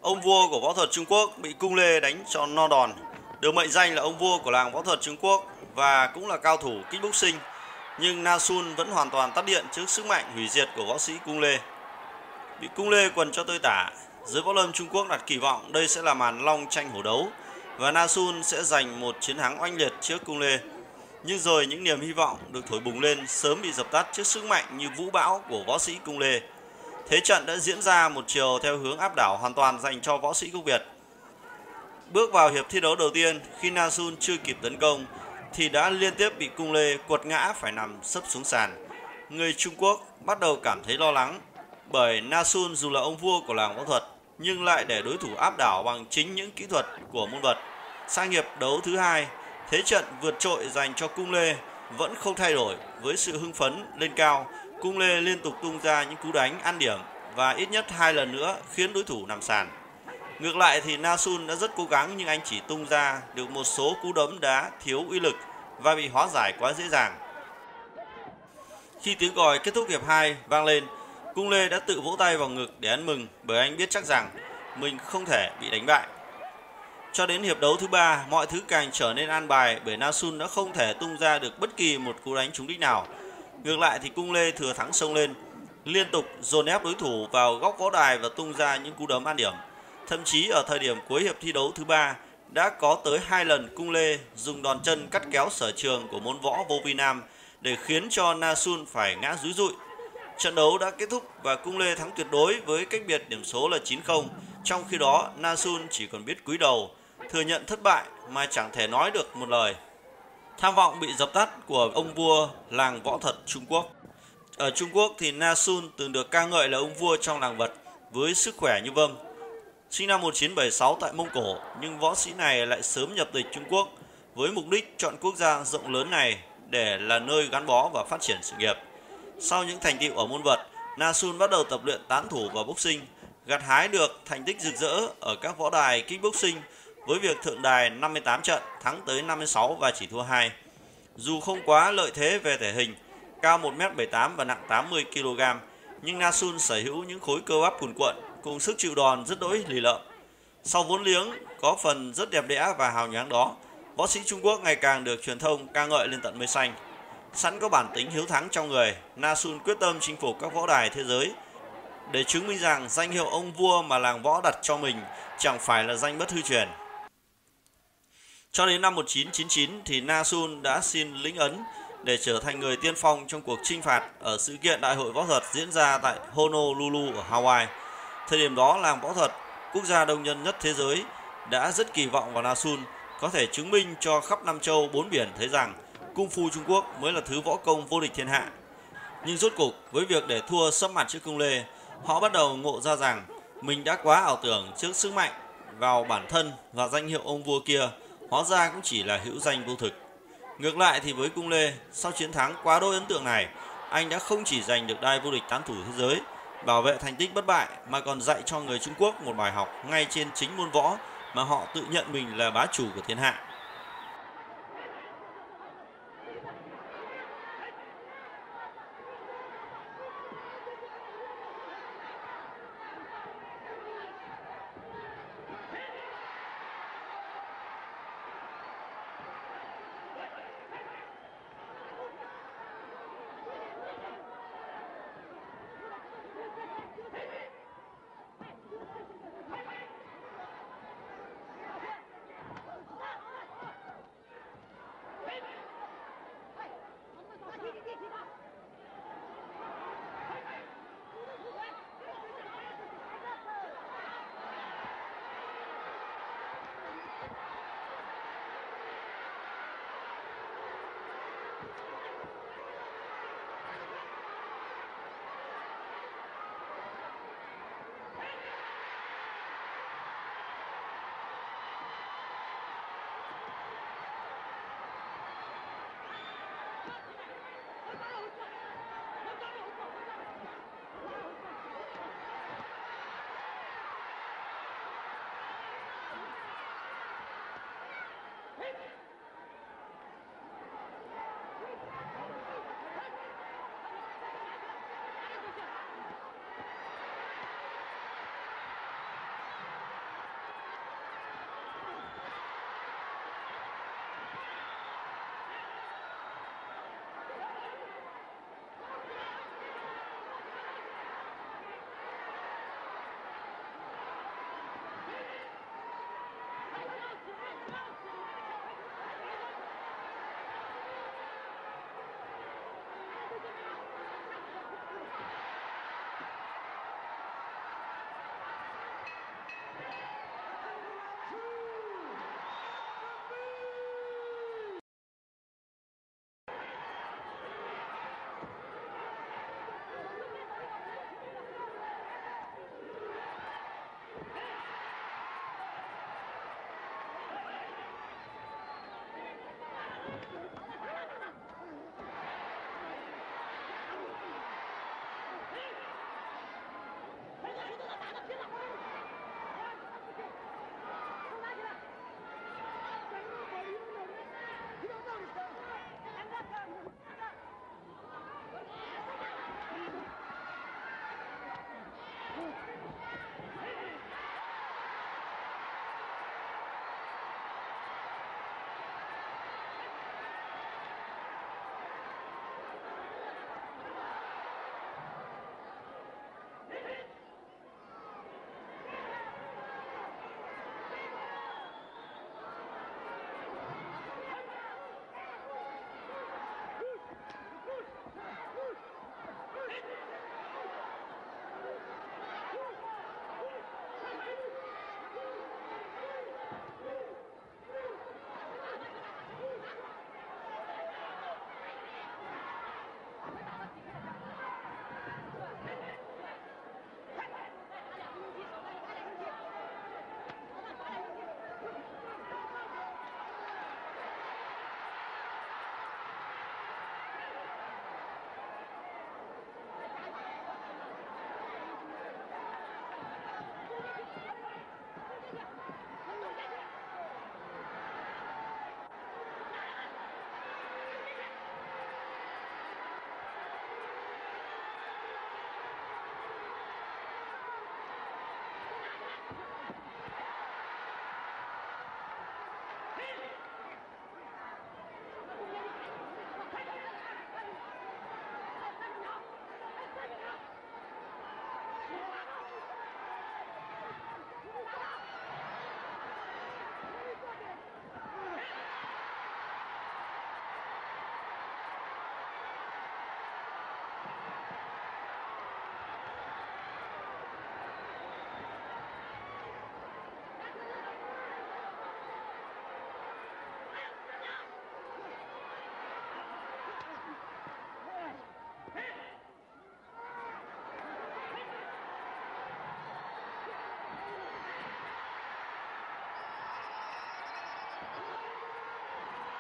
Ông vua của võ thuật Trung Quốc bị cung lê đánh cho no đòn, được mệnh danh là ông vua của làng võ thuật Trung Quốc và cũng là cao thủ kickboxing, nhưng Na Sun vẫn hoàn toàn tắt điện trước sức mạnh hủy diệt của võ sĩ cung lê. Bị cung lê quần cho tơi tả, giới võ lâm Trung Quốc đặt kỳ vọng đây sẽ là màn long tranh hổ đấu và Na Sun sẽ giành một chiến thắng oanh liệt trước cung lê. Nhưng rồi những niềm hy vọng được thổi bùng lên sớm bị dập tắt trước sức mạnh như vũ bão của võ sĩ cung lê. Thế trận đã diễn ra một chiều theo hướng áp đảo hoàn toàn dành cho võ sĩ gốc Việt. Bước vào hiệp thi đấu đầu tiên, khi Na Sun chưa kịp tấn công thì đã liên tiếp bị cung lê quật ngã phải nằm sấp xuống sàn. Người Trung Quốc bắt đầu cảm thấy lo lắng bởi Na Sun dù là ông vua của làng võ thuật nhưng lại để đối thủ áp đảo bằng chính những kỹ thuật của môn vật. Sang hiệp đấu thứ hai, thế trận vượt trội dành cho cung lê vẫn không thay đổi. Với sự hưng phấn lên cao, cung lê liên tục tung ra những cú đánh ăn điểm và ít nhất 2 lần nữa khiến đối thủ nằm sàn. Ngược lại thì Na Sun đã rất cố gắng nhưng anh chỉ tung ra được một số cú đấm đá thiếu uy lực và bị hóa giải quá dễ dàng. Khi tiếng còi kết thúc hiệp 2 vang lên, cung lê đã tự vỗ tay vào ngực để ăn mừng bởi anh biết chắc rằng mình không thể bị đánh bại. Cho đến hiệp đấu thứ 3, mọi thứ càng trở nên an bài bởi Na Sun đã không thể tung ra được bất kỳ một cú đánh trúng đích nào. Ngược lại thì cung lê thừa thắng xông lên, liên tục dồn ép đối thủ vào góc võ đài và tung ra những cú đấm ăn điểm. Thậm chí ở thời điểm cuối hiệp thi đấu thứ 3 đã có tới 2 lần cung lê dùng đòn chân cắt kéo sở trường của môn võ vô vi nam để khiến cho Na Sun phải ngã rúi rụi. Trận đấu đã kết thúc và cung lê thắng tuyệt đối với cách biệt điểm số là 9-0. Trong khi đó Na Sun chỉ còn biết cúi đầu, thừa nhận thất bại mà chẳng thể nói được một lời. Tham vọng bị dập tắt của ông vua làng võ thuật Trung Quốc. Ở Trung Quốc thì Na Sun từng được ca ngợi là ông vua trong làng vật với sức khỏe như vâm. Sinh năm 1976 tại Mông Cổ, nhưng võ sĩ này lại sớm nhập tịch Trung Quốc với mục đích chọn quốc gia rộng lớn này để là nơi gắn bó và phát triển sự nghiệp. Sau những thành tựu ở môn vật, Na Sun bắt đầu tập luyện tán thủ và boxing, gặt hái được thành tích rực rỡ ở các võ đài kickboxing với việc thượng đài 58 trận, thắng tới 56 và chỉ thua 2. Dù không quá lợi thế về thể hình, cao 1m78 và nặng 80 kg, nhưng Na Sun sở hữu những khối cơ bắp cuồn cuộn cùng sức chịu đòn rất đỗi lì lợm. Sau vốn liếng có phần rất đẹp đẽ và hào nhoáng đó, võ sĩ Trung Quốc ngày càng được truyền thông ca ngợi lên tận mây xanh. Sẵn có bản tính hiếu thắng trong người, Na Sun quyết tâm chinh phục các võ đài thế giới để chứng minh rằng danh hiệu ông vua mà làng võ đặt cho mình chẳng phải là danh bất hư truyền. Cho đến năm 1999 thì Na Sun đã xin lĩnh ấn để trở thành người tiên phong trong cuộc chinh phạt ở sự kiện Đại hội võ thuật diễn ra tại Honolulu ở Hawaii. Thời điểm đó, làng võ thuật, quốc gia đông nhân nhất thế giới, đã rất kỳ vọng vào Na Sun có thể chứng minh cho khắp năm châu bốn biển thấy rằng Cung Phu Trung Quốc mới là thứ võ công vô địch thiên hạ. Nhưng rốt cục với việc để thua sấp mặt trước cung lê, họ bắt đầu ngộ ra rằng mình đã quá ảo tưởng trước sức mạnh vào bản thân và danh hiệu ông vua kia, hóa ra cũng chỉ là hữu danh vô thực. Ngược lại thì với cung lê, sau chiến thắng quá đỗi ấn tượng này, anh đã không chỉ giành được đai vô địch tán thủ thế giới, bảo vệ thành tích bất bại mà còn dạy cho người Trung Quốc một bài học ngay trên chính môn võ mà họ tự nhận mình là bá chủ của thiên hạ.